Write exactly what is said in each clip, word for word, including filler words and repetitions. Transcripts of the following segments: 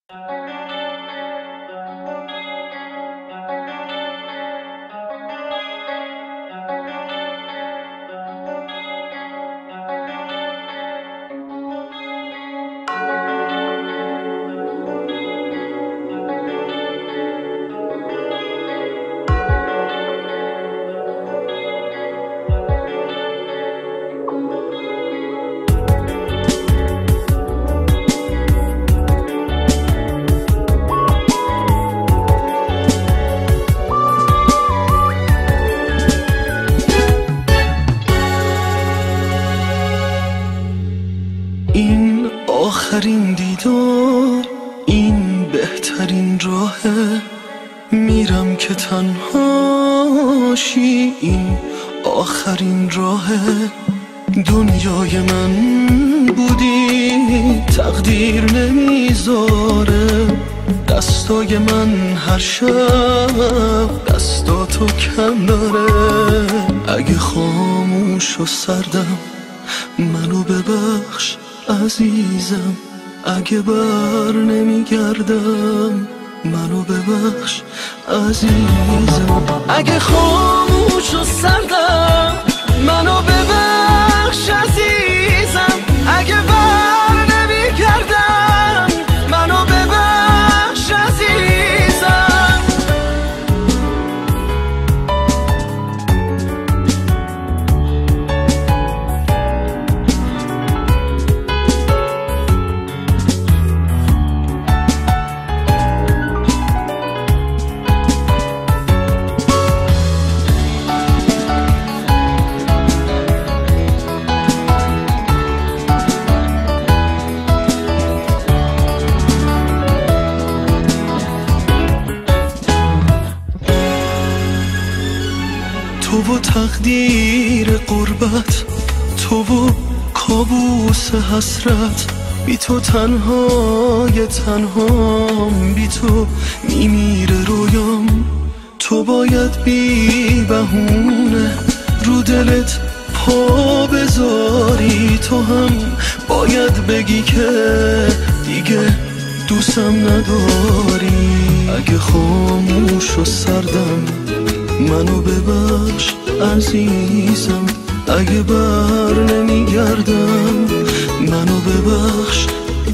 این آخرین دیدار، این بهترین راهه، میرم که تنهاشی، این آخرین راهه. دنیای من بودی، تقدیر نمیذاره، دستای من هر شب دستاتو کم داره. اگه خاموش و سردم منو ببخش عزیزم، اگه بر نمیگردم منو ببخش عزیزم. اگه خاموش و سردم منو ببخش عزیزم، اگه بر نمیگردم منو ببخش عزیزم. تو و تقدیر قربت، تو و کابوس حسرت، بی تو تنهای تنهام، بی تو میمیره رویام. تو باید بی بهونه رو دلت پا بذاری، تو هم باید بگی که دیگه دوستم نداری. اگه خاموش و سردم منو ببخش عزیزم، اگه بر نمیگردم منو ببخش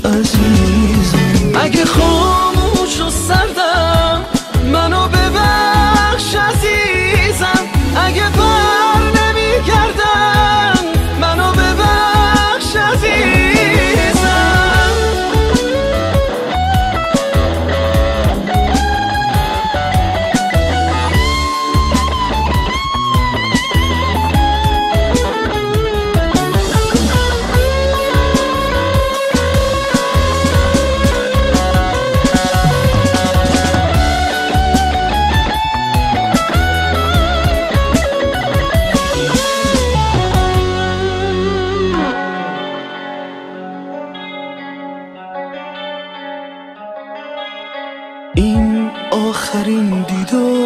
عزیزم. اگه خاموش و سردم منو ببخش عزیزم، اگه بر نمیگردم منو ببخش عزیزم. این آخرین دیدار